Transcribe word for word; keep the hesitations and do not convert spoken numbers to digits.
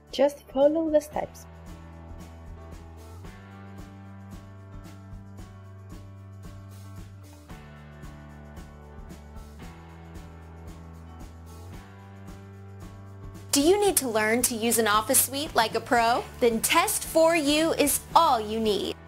Just follow the steps. Do you need to learn to use an office suite like a pro? Then Test four U is all you need.